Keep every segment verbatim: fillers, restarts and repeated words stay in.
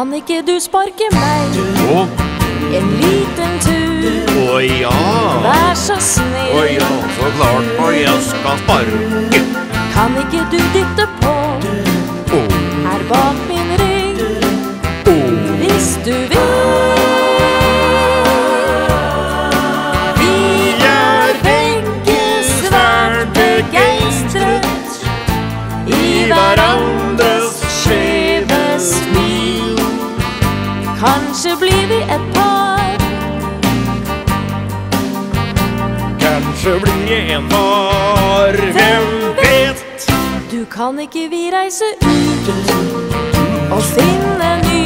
Kan ikke du sparke meg Å, en liten tur? å ja. Vær så snill. Å ja, så klart, og jeg skal sparke. Kan ikke du dytte på Å, her bak min rygg? å. Hvis du vil. Vi er begge svært begeistret i hverandres skjeve smil. Kanskje blir vi et par. Kanskje blir jeg en far, hvem vet? Du kan ikke vi reise ut og finne ny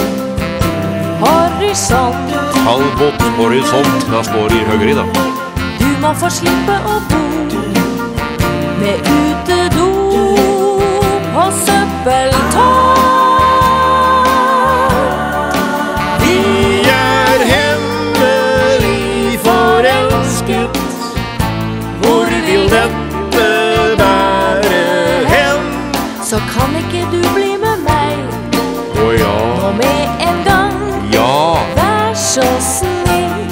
horisont? Halvbåt horisont, da står i høyre i dag. Du må få slippe å bo med utedo på søppeltårn. Vi er hemmelig forelsket. Hvor vil dette bære hen? Så kan ikke du bli med meg Å ja, nå med en gang? ja. Vær så snill.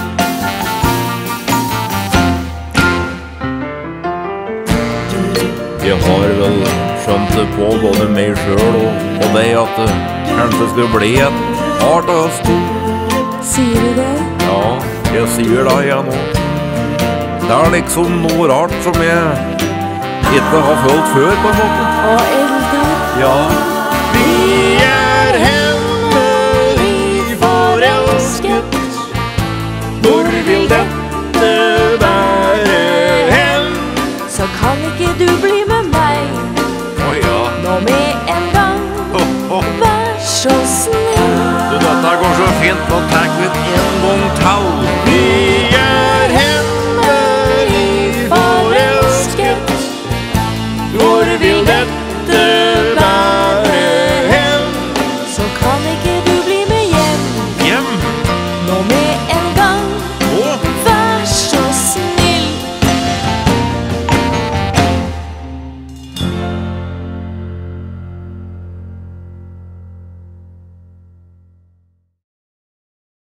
Jeg har vel skjønt det på både meg selv og, og deg at det kanskje skal bli et par til høsten. Sier du det? Ja, jeg sier det jeg nå. Det er liksom noe rart som jeg ikke har følt før på en måte. Og elder. Ja. Vi er hemmelig forelsket. Hvor vil dette bære hen? Så kan ikke du bli med meg Å ja. nå med en gang? Å, å. Vær så snill. Du, dette går så fint, nå tar vi en gang til. Vi